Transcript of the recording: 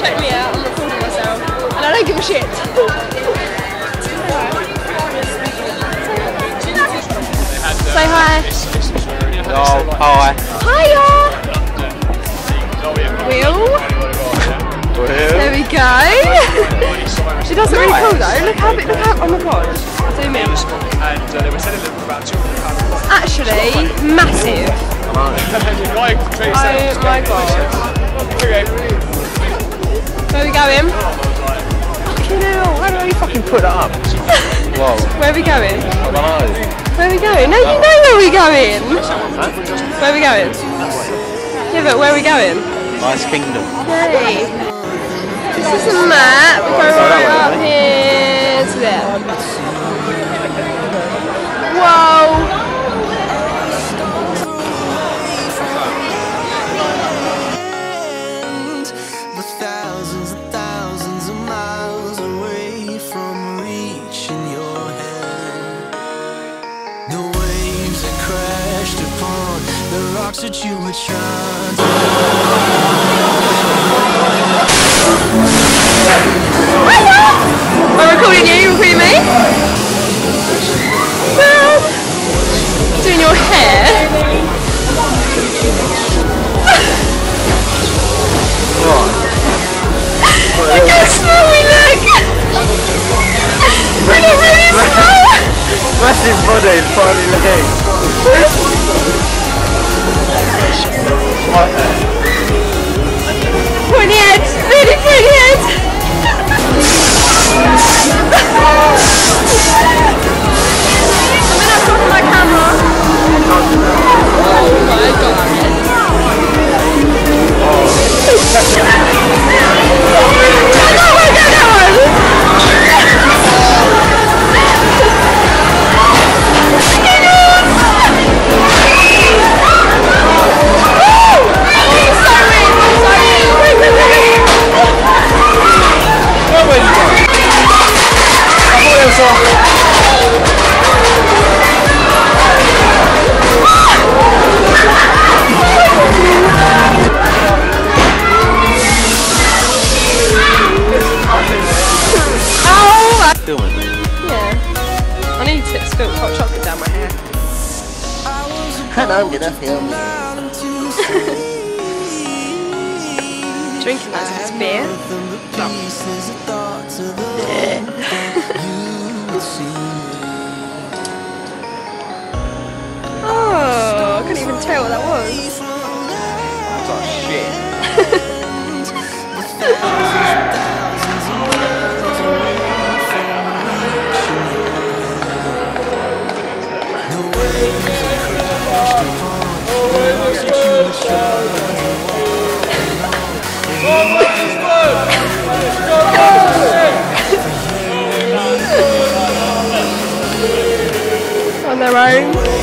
check me out, I'm recording myself. And I don't give a shit. Say hi. Oh, hi. Hiya! Will? There we go. She does it really cool though. Look how big, oh my god. Zoom in. Actually, massive. Oh my god. Where are we going? Fucking hell, how do I fucking put that up? Whoa. Where are we going? I don't know. Where are we going? No, you know where we're going. Where are we going? Yeah, but where are we going? Nice Kingdom. Yay. This is a map. We go right up here to there. Whoa. That you were trying I'm recording you, recording me? Doing your hair? Look how small we look! We look really small! Massive body, tiny legs. Pointy head, really pointy head. I'm gonna have to look at my camera. Oh my god. And I'm gonna film you. Drinking loads of this beer. Oh, I couldn't even tell what that was. That's like shit. On their own.